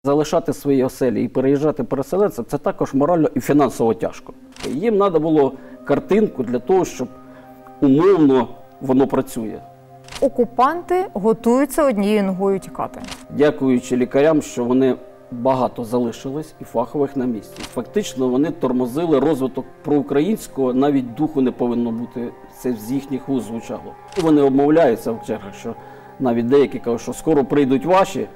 Залишати свої оселі і переїжджати переселенцям – це також морально і фінансово тяжко. Їм треба було картинку для того, щоб умовно воно працює. Окупанти готуються однією ногою тікати. Дякуючи лікарям, що вони багато залишились і фахових на місці. Фактично вони тормозили розвиток проукраїнського, навіть духу не повинно бути, це з їхніх вуст звучало. Вони обмовляються в чергах, що навіть деякі кажуть, що скоро прийдуть ваші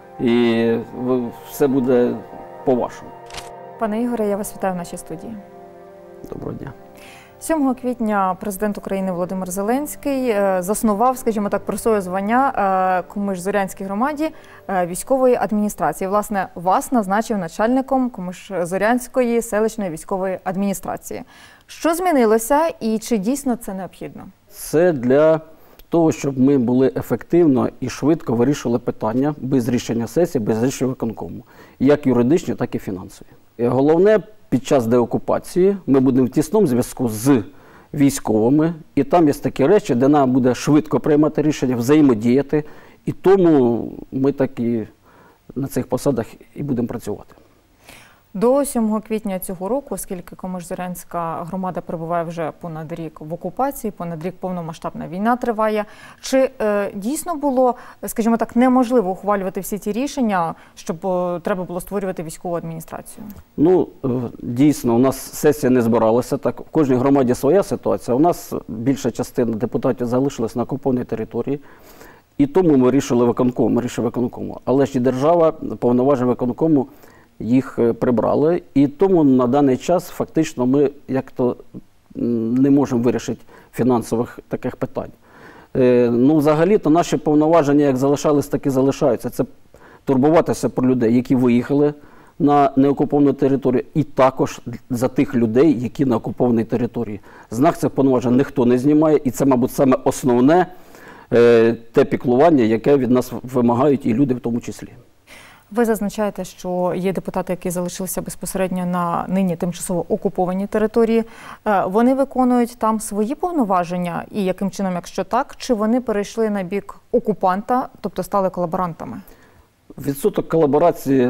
і все буде по-вашому. Пане Ігоре, я вас вітаю в нашій студії. Доброго дня. 7 квітня президент України Володимир Зеленський заснував, скажімо так, присвоїв звання Комиш-Зорянській громаді військової адміністрації. Власне, вас назначив начальником Комиш-Зорянської селищної військової адміністрації. Що змінилося і чи дійсно це необхідно? Це для того, щоб ми були ефективно і швидко вирішили питання без рішення сесії, без рішення виконкому. Як юридичні, так і фінансові. І головне, під час деокупації ми будемо в тісному зв'язку з військовими, і там є такі речі, де нам буде швидко приймати рішення, взаємодіяти, і тому ми так і на цих посадах і будемо працювати. До 7 квітня цього року, оскільки Комиш-Зорянська громада перебуває вже понад рік в окупації, понад рік повномасштабна війна триває, чи дійсно було, скажімо так, неможливо ухвалювати всі ті рішення, щоб треба було створювати військову адміністрацію? Ну, дійсно, у нас сесія не збиралася, так, в кожній громаді своя ситуація. У нас більша частина депутатів залишилась на окупованій території, і тому ми рішили виконкому. Але ж і держава, повноваження виконкому, їх прибрали, і тому на даний час фактично ми як-то не можемо вирішити фінансових таких питань. Ну, взагалі-то наші повноваження як залишались, так і залишаються. Це турбуватися про людей, які виїхали на неокуповану територію, і також за тих людей, які на окупованій території. Знак цих повноважень ніхто не знімає, і це, мабуть, саме основне те піклування, яке від нас вимагають і люди в тому числі. Ви зазначаєте, що є депутати, які залишилися безпосередньо на нині тимчасово окупованій території. Вони виконують там свої повноваження і яким чином, якщо так, чи вони перейшли на бік окупанта, тобто стали колаборантами? Відсоток колаборації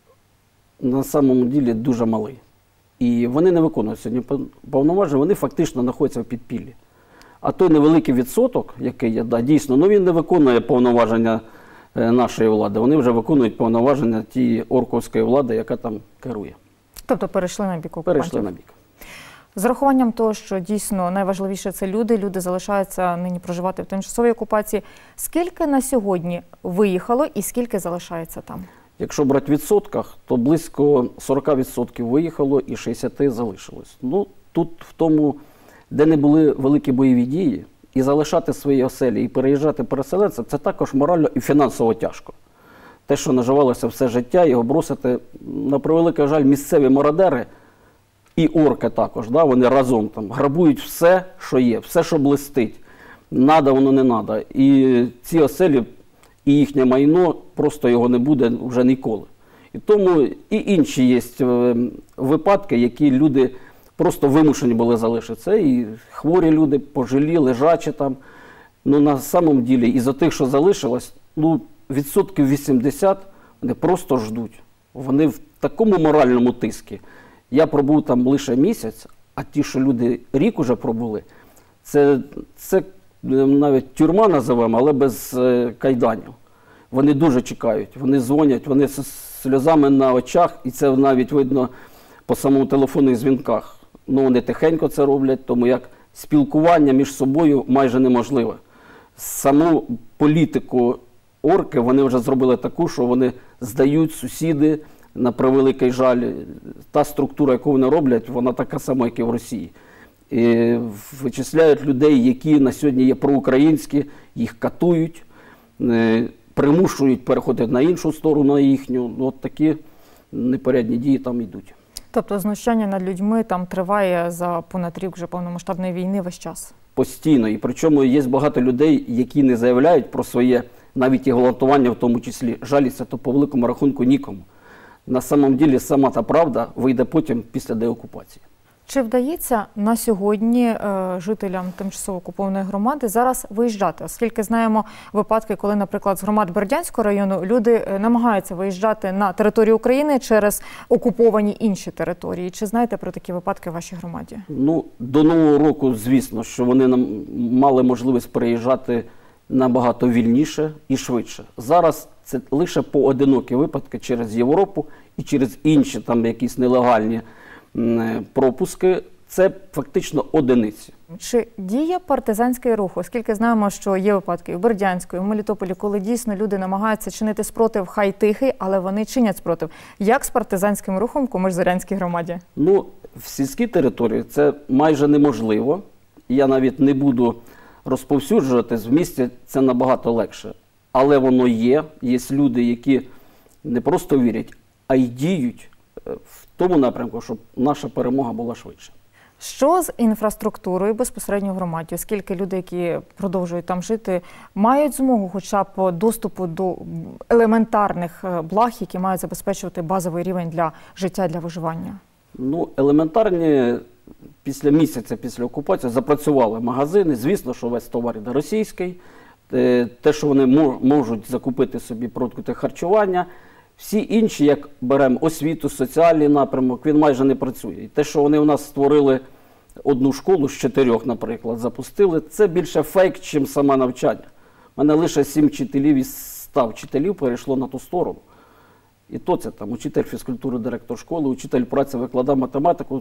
на самому ділі дуже малий. І вони не виконують сьогодні повноваження, вони фактично знаходяться в підпіллі. А той невеликий відсоток, який є, да, дійсно, ну він не виконує повноваження нашої влади. Вони вже виконують повноваження тієї орковської влади, яка там керує. Тобто перейшли на бік окупантів? Перейшли на бік. З урахуванням того, що дійсно найважливіше це люди залишаються нині проживати в тимчасовій окупації. Скільки на сьогодні виїхало і скільки залишається там? Якщо брати в відсотках, то близько 40% виїхало і 60% залишилось. Ну, тут в тому, де не були великі бойові дії, і залишати свої оселі і переїжджати переселенцям – це також морально і фінансово тяжко. Те, що наживалося все життя, його бросити, на превеликий жаль, місцеві мародери і орки також, да, вони разом там грабують все, що є, все, що блистить. Надо, воно не надо. І ці оселі, і їхнє майно, просто його не буде вже ніколи. І тому і інші є випадки, які люди просто вимушені були залишитися. І хворі люди, пожилі, лежачі там. Ну, на самом ділі, із тих, що залишилось, ну, відсотків 80 вони просто ждуть. Вони в такому моральному тиску. Я пробув там лише місяць, а ті, що люди рік уже пробули, це навіть тюрма називаємо, але без кайданів. Вони дуже чекають, вони дзвонять, вони з сльозами на очах, і це навіть видно по самому телефонних дзвінках. Ну, вони тихенько це роблять, тому як спілкування між собою майже неможливе. Саму політику орки вони вже зробили таку, що вони здають сусіди, на превеликий жаль. Та структура, яку вони роблять, вона така сама, як і в Росії. І вичисляють людей, які на сьогодні є проукраїнські, їх катують, примушують переходити на іншу сторону їхню. От такі непорядні дії там йдуть. Тобто знущання над людьми там триває за понад рік вже повномасштабної війни весь час? Постійно. І причому є багато людей, які не заявляють про своє, навіть і гвалтування в тому числі, жаліться, то по великому рахунку нікому. На самом ділі сама та правда вийде потім після деокупації. Чи вдається на сьогодні жителям тимчасово окупованої громади зараз виїжджати? Оскільки знаємо випадки, коли, наприклад, з громад Бердянського району люди намагаються виїжджати на територію України через окуповані інші території. Чи знаєте про такі випадки в вашій громаді? Ну, до Нового року, звісно, що вони мали можливість переїжджати набагато вільніше і швидше. Зараз це лише поодинокі випадки через Європу і через інші там якісь нелегальні пропуски. Це фактично одиниці. Чи діє партизанський рух? Оскільки знаємо, що є випадки і в Бердянську, і в Мелітополі, коли дійсно люди намагаються чинити спротив, хай тихий, але вони чинять спротив. Як з партизанським рухом в Комиш-Зорянській громаді? Ну, в сільській території це майже неможливо. Я навіть не буду розповсюджуватись, в місті це набагато легше. Але воно є. Є люди, які не просто вірять, а й діють в тому напрямку, щоб наша перемога була швидше. Що з інфраструктурою безпосередньо в громаді? Оскільки люди, які продовжують там жити, мають змогу хоча б доступу до елементарних благ, які мають забезпечувати базовий рівень для життя, для виживання? Ну, елементарні, після місяця, після окупації, запрацювали магазини. Звісно, що весь товар іде російський. Те, що вони можуть закупити собі продукти харчування. Всі інші, як беремо освіту, соціальний напрямок, він майже не працює. І те, що вони у нас створили одну школу з 4, наприклад, запустили, це більше фейк, чим саме навчання. У мене лише 7 вчителів із 100 вчителів перейшло на ту сторону. І то це там учитель фізкультури, директор школи, учитель праці викладав математику,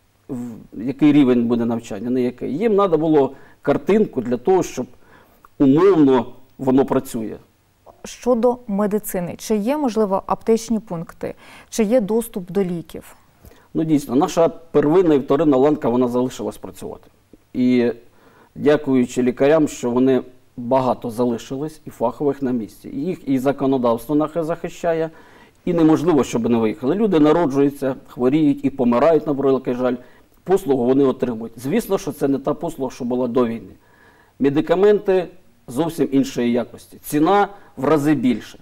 який рівень буде навчання, не який. Їм треба було картинку для того, щоб умовно воно працює. Щодо медицини, чи є, можливо, аптечні пункти, чи є доступ до ліків? Ну, дійсно, наша первинна і вторинна ланка, вона залишилась працювати. І дякуючи лікарям, що вони багато залишились і фахових на місці. І їх і законодавство наше захищає, і неможливо, щоб не виїхали. Люди народжуються, хворіють і помирають, на превеликий жаль. Послугу вони отримують. Звісно, що це не та послуга, що була до війни. Медикаменти зовсім іншої якості. Ціна в рази більше.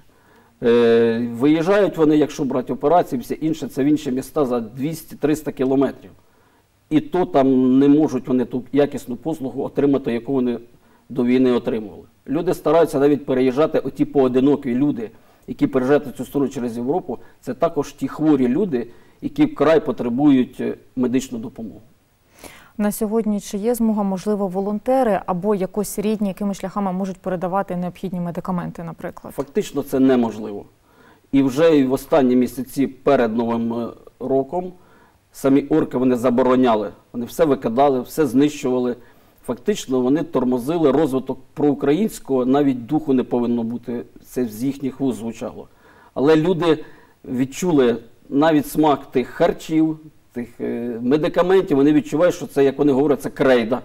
Виїжджають вони, якщо брати операції, все інше, це в інші міста за 200-300 кілометрів. І то там не можуть вони ту якісну послугу отримати, яку вони до війни отримували. Люди стараються навіть переїжджати, оті поодинокі люди, які переїжджають на цю сторону через Європу, це також ті хворі люди, які вкрай потребують медичну допомогу. На сьогодні чи є змога, можливо, волонтери або якось рідні, якими шляхами можуть передавати необхідні медикаменти, наприклад? Фактично це неможливо. І вже в останні місяці перед Новим роком самі орки вони забороняли. Вони все викидали, все знищували. Фактично вони тормозили розвиток проукраїнського, навіть духу не повинно бути, це з їхніх вуст звучало. Але люди відчули навіть смак тих харчів, тих медикаментів, вони відчувають, що це, як вони говорять, це крейда.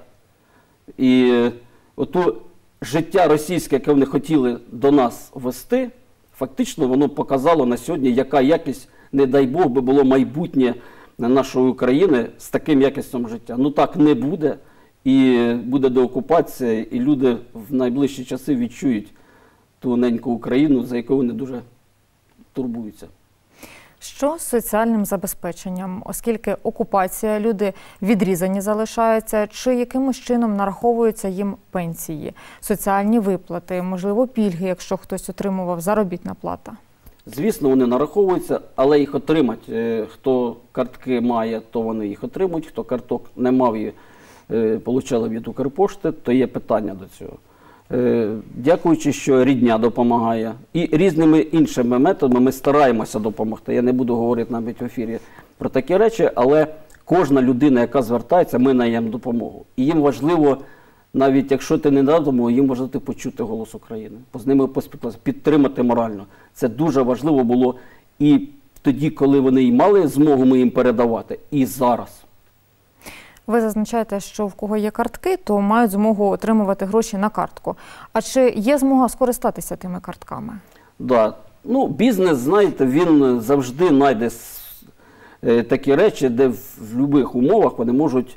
І ото життя російське, яке вони хотіли до нас вести, фактично воно показало на сьогодні, яка якість, не дай Бог, би було майбутнє нашої України з таким якістю життя. Ну так не буде, і буде деокупація, і люди в найближчі часи відчують ту неньку Україну, за яку вони дуже турбуються. Що з соціальним забезпеченням? Оскільки окупація, люди відрізані залишаються, чи якимось чином нараховуються їм пенсії, соціальні виплати, можливо, пільги, якщо хтось отримував, заробітна плата? Звісно, вони нараховуються, але їх отримати. Хто картки має, то вони їх отримують, хто карток не мав і отримали від Укрпошти, то є питання до цього. Дякуючи, що рідня допомагає. І різними іншими методами ми стараємося допомогти. Я не буду говорити навіть в ефірі про такі речі, але кожна людина, яка звертається, ми надаємо допомогу. І їм важливо, навіть якщо ти не дав допомогу, їм важливо почути голос України, з ними поспілкуватися, підтримати морально. Це дуже важливо було і тоді, коли вони й мали змогу ми їм передавати, і зараз. Ви зазначаєте, що в кого є картки, то мають змогу отримувати гроші на картку. А чи є змога скористатися тими картками? Так. Ну, бізнес, знаєте, він завжди знайде такі речі, де в будь-яких умовах вони можуть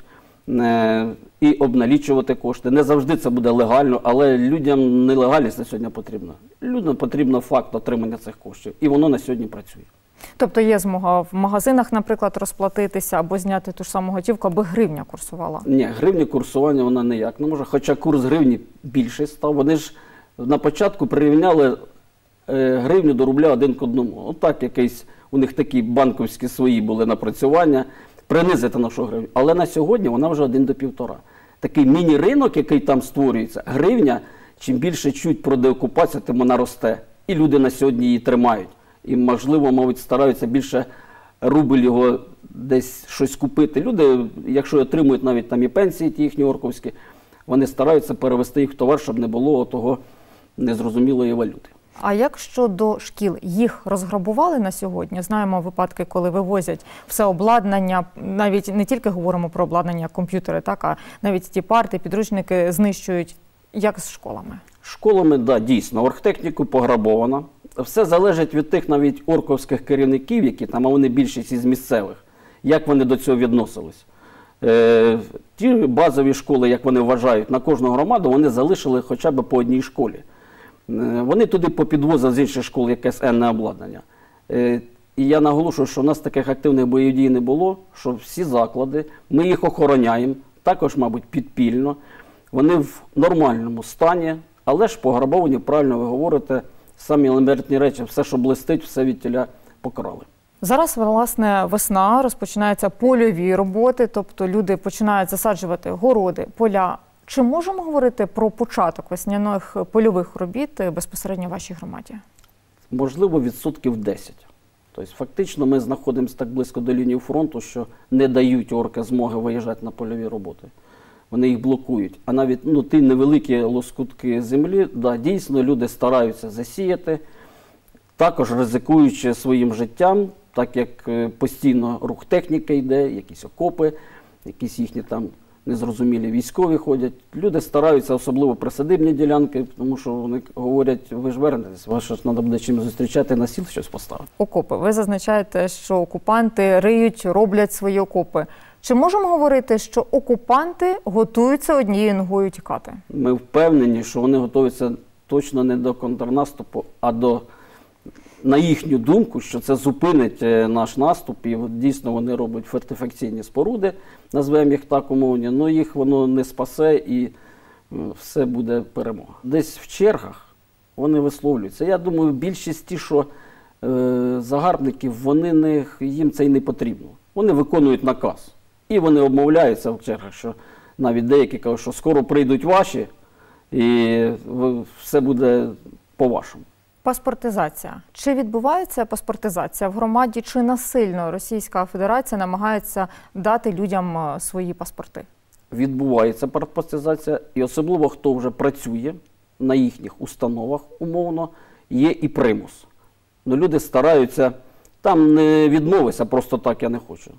і обналічувати кошти. Не завжди це буде легально, але людям нелегальність на сьогодні потрібна. Людям потрібен факт отримання цих коштів. І воно на сьогодні працює. Тобто є змога в магазинах, наприклад, розплатитися або зняти ту ж саму готівку, аби гривня курсувала? Ні, гривні курсування вона ніяк не може, хоча курс гривні більший став. Вони ж на початку прирівняли гривню до рубля 1 к 1. Отак якийсь у них такі банківські свої були напрацювання, принизити нашу гривню. Але на сьогодні вона вже 1 до 1,5. Такий міні-ринок, який там створюється, гривня, чим більше чуть про деокупацію, тим вона росте. І люди на сьогодні її тримають. І, можливо, мабуть, стараються більше рубль його десь щось купити. Люди, якщо отримують навіть там і пенсії ті їхні орковські, вони стараються перевести їх в товар, щоб не було того незрозумілої валюти. А як щодо шкіл? Їх розграбували на сьогодні? Знаємо випадки, коли вивозять все обладнання, навіть не тільки говоримо про обладнання, комп'ютери, так, а навіть ті парти, підручники знищують. Як з школами? Школами, да, дійсно, оргтехніку пограбовано. Все залежить від тих навіть орковських керівників, які там, а вони більшість із місцевих, як вони до цього відносились. Ті базові школи, як вони вважають, на кожну громаду, вони залишили хоча б по одній школі. Вони туди попідвозили з інших школ якесь енне обладнання. І я наголошую, що в нас таких активних бойових дій не було, що всі заклади, ми їх охороняємо, також, мабуть, підпільно. Вони в нормальному стані, але ж пограбовані, правильно ви говорите, самі елементарні речі, все, що блистить, все від тіля покрали. Зараз, власне, весна, розпочинаються польові роботи, тобто люди починають засаджувати городи, поля. Чи можемо говорити про початок весняних польових робіт безпосередньо в вашій громаді? Можливо, 10%. Тобто, фактично, ми знаходимося так близько до лінії фронту, що не дають орки змоги виїжджати на польові роботи. Вони їх блокують. А навіть ті невеликі лоскутки землі, да, дійсно, люди стараються засіяти, також ризикуючи своїм життям, так як постійно рух техніки йде, якісь окопи, якісь їхні там незрозумілі військові ходять. Люди стараються, особливо присадибні ділянки, тому що вони говорять, ви ж вернетесь, вас ж треба буде чим зустрічати, на сіл щось поставити. Окопи. Ви зазначаєте, що окупанти риють, роблять свої окопи. Чи можемо говорити, що окупанти готуються однією ногою тікати? Ми впевнені, що вони готуються точно не до контрнаступу, а на їхню думку, що це зупинить наш наступ, і дійсно вони роблять фортифікаційні споруди, назвемо їх так умовні, але їх воно не спасе і все буде перемога. Десь в чергах вони висловлюються. Я думаю, більшість ті, що загарбників, їм це й не потрібно. Вони виконують наказ. І вони обмовляються в чергах, що навіть деякі кажуть, що скоро прийдуть ваші, і все буде по-вашому. Паспортизація. Чи відбувається паспортизація в громаді, чи насильно Російська Федерація намагається дати людям свої паспорти? Відбувається паспортизація, і особливо хто вже працює на їхніх установах, умовно, є і примус. Но люди стараються, там не відмовися, просто так я не хочу.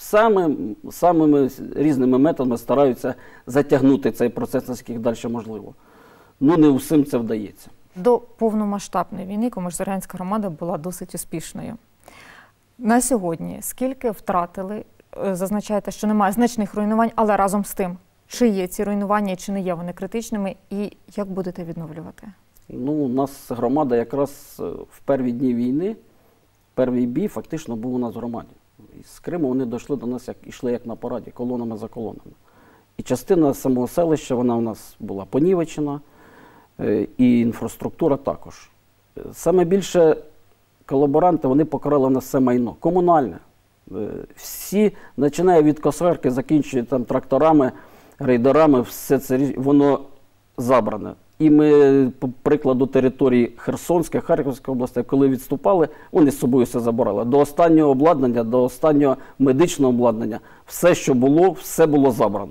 Самими різними методами стараються затягнути цей процес, наскільки далі можливо. Не усім це вдається. До повномасштабної війни Комиш-Зорянська громада була досить успішною. На сьогодні скільки втратили? Зазначаєте, що немає значних руйнувань, але разом з тим, чи є ці руйнування, чи не є вони критичними, і як будете відновлювати? У нас громада якраз в перві дні війни, перший бій фактично був у нас в громаді. З Криму вони дійшли до нас, йшли як на параді, колонами за колонами. І частина самого селища, вона у нас була понівечена, і інфраструктура також. Саме більше колаборанти, вони покарали в нас все майно, комунальне. Всі, починає від косарки, закінчує там тракторами, рейдерами, все це, воно забране. І ми, по прикладу території Херсонської, Харківської області, коли відступали, вони з собою все забирали. До останнього обладнання, до останнього медичного обладнання, все, що було, все було забрано.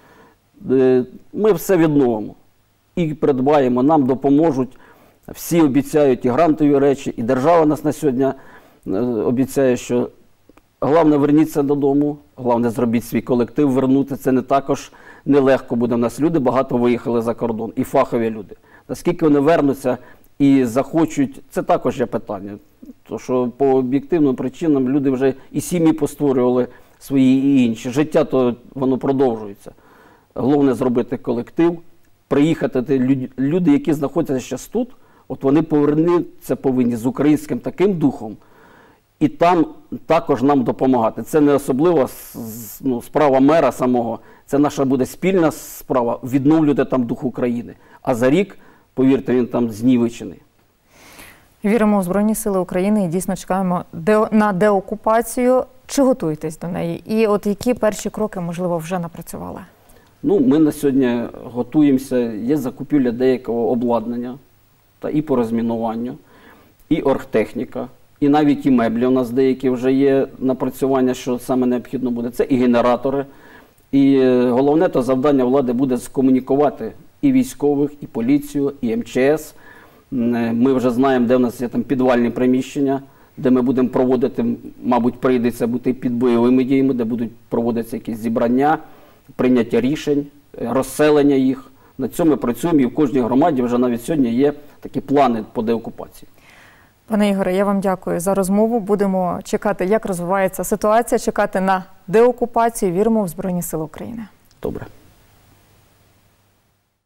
Ми все відновимо і придбаємо, нам допоможуть. Всі обіцяють і грантові речі, і держава нас на сьогодні обіцяє, що головне, верніться додому, головне, зробіть свій колектив, вернути. Це не також нелегко буде. У нас люди багато виїхали за кордон, і фахові люди. Наскільки вони вернуться і захочуть, це також є питання. Тому що по об'єктивним причинам люди вже і сім'ї постворювали свої, і інші. Життя то воно продовжується. Головне зробити колектив, приїхати. Люди, які знаходяться зараз тут, от вони повернутися повинні з українським таким духом і там також нам допомагати. Це не особливо справа мера самого, це наша буде спільна справа відновлювати там дух України. А за рік, повірте, він там знівечений. Віримо у Збройні Сили України і дійсно чекаємо на деокупацію. Чи готуєтесь до неї? І от які перші кроки, можливо, вже напрацювали? Ну, ми на сьогодні готуємося, є закупівля деякого обладнання, і по розмінуванню, і оргтехніка, і навіть і меблі у нас деякі вже є напрацювання, що саме необхідно буде. Це і генератори. І головне то завдання влади буде скомунікувати і військових, і поліцію, і МЧС. Ми вже знаємо, де в нас є там підвальні приміщення, де ми будемо проводити, мабуть, прийдеться бути під бойовими діями, де будуть проводитися якісь зібрання, прийняття рішень, розселення їх. На цьому ми працюємо, і в кожній громаді вже навіть сьогодні є такі плани по деокупації. Пане Ігоре, я вам дякую за розмову. Будемо чекати, як розвивається ситуація, чекати на деокупацію. Віримо в Збройні Сили України. Добре.